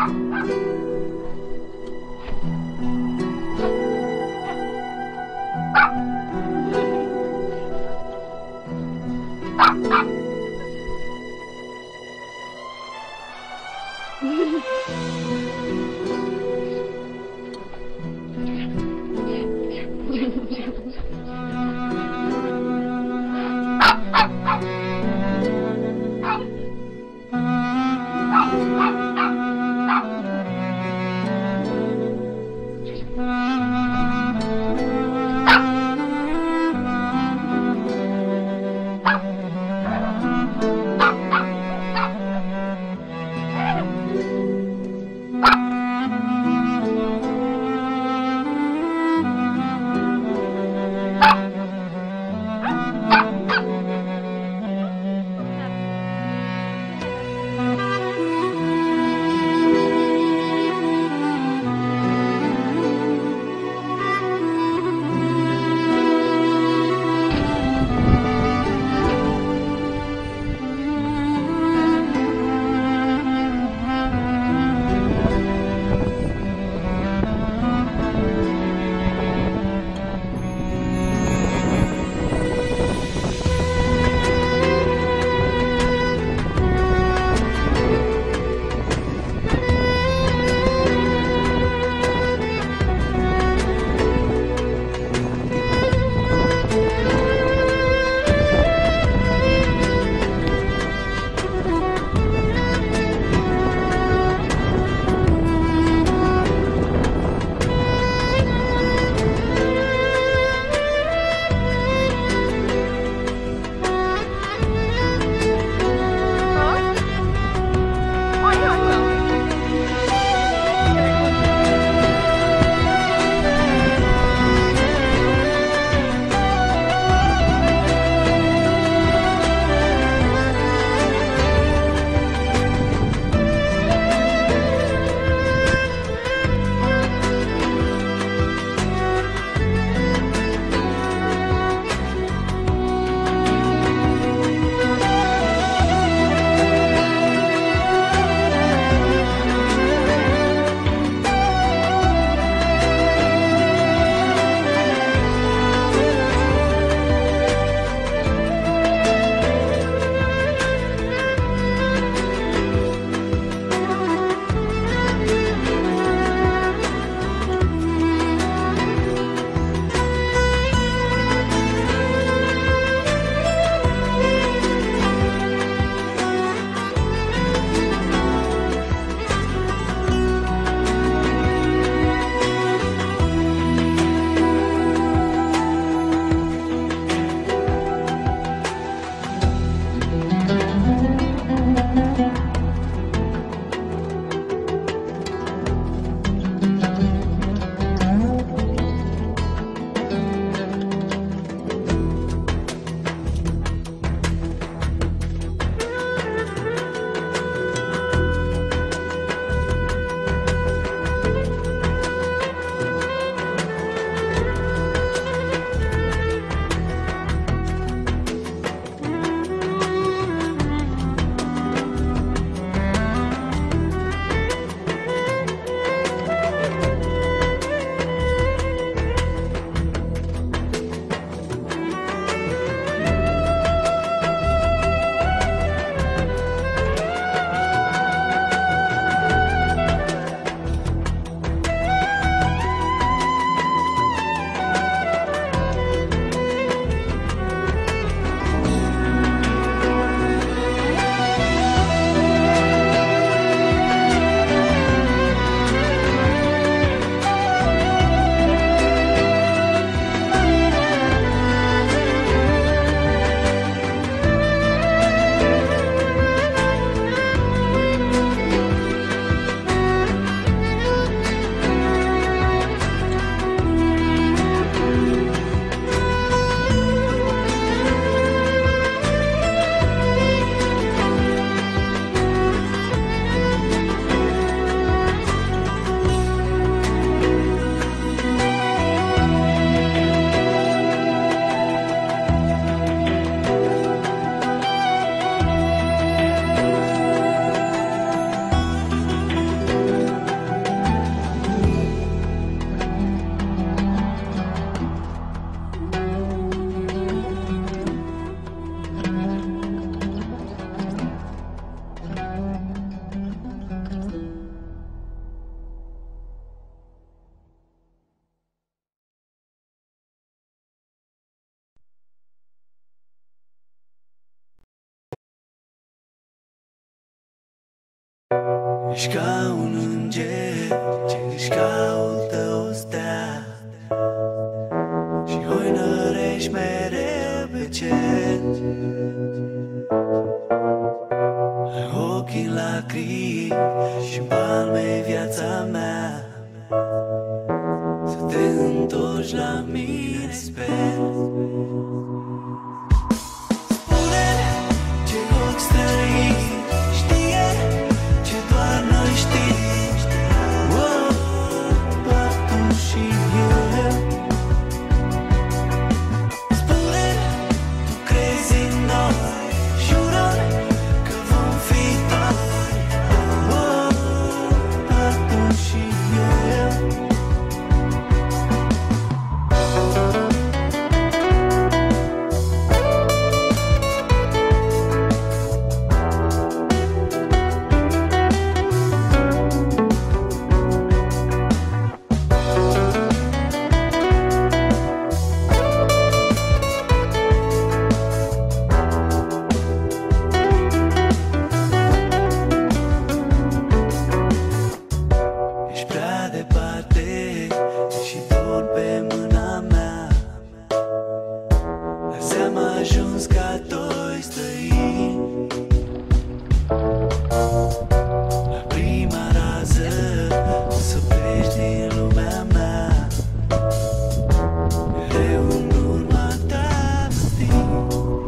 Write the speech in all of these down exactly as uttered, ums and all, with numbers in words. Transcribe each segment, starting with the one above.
Thank you. Ești ca un înger ce își caută o stea și hoinărești mereu pe cer. Ai ochii în lacrimi și palme viața mea. Să te întorci la mine, sper. Spune-ne ce ochi străini, știe ce doar noi știm. Oh, doar tu și eu. Spune-ne, tu crezi în noi, jură-ne că vom fi doi. Oh, doar tu și eu. Ești prea departe și dormi pe mâna mea. Azi am ajuns ca doi străini. La prima rază o să pleci din lumea mea. Mereu în urma ta sting.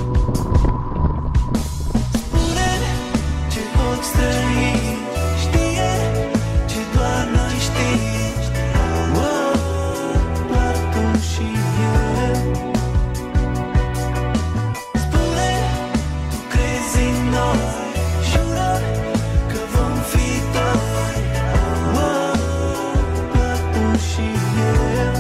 Spune-ne ce ochi străini, știe ce doar noi știm. Oh, doar tu și eu. Spune-ne, tu crezi în noi, jură-ne că vom fi doi. Oh, doar tu și eu.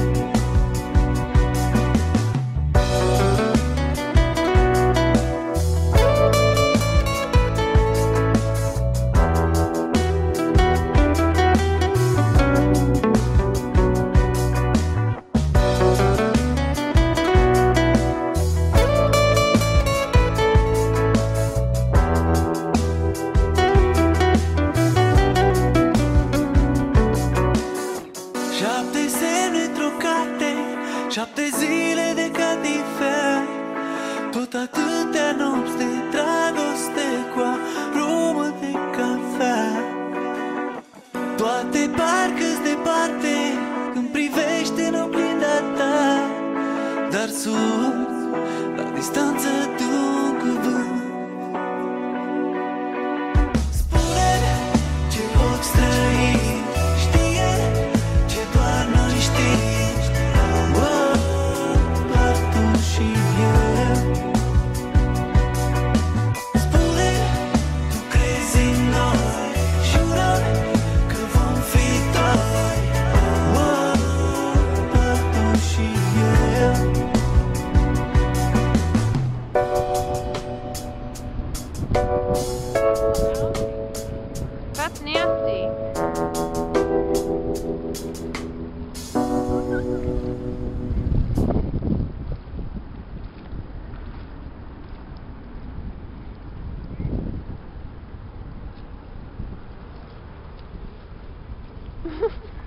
Șapte semne trocate, șapte zile de catifea, tot atâtea nopți de dragoste cu aromă de cafea. Toate parcă-s departe când privești în oglinda ta, dar sunt la distanță de un cuvânt. Spune-ne ce ochi străini, știe ce doar noi știm. Oh, doar tu și eu. Spune-ne, tu crezi în noi, jură-ne că vom fi doi. Oh, doar tu și eu. Fett nasty. Ha ha.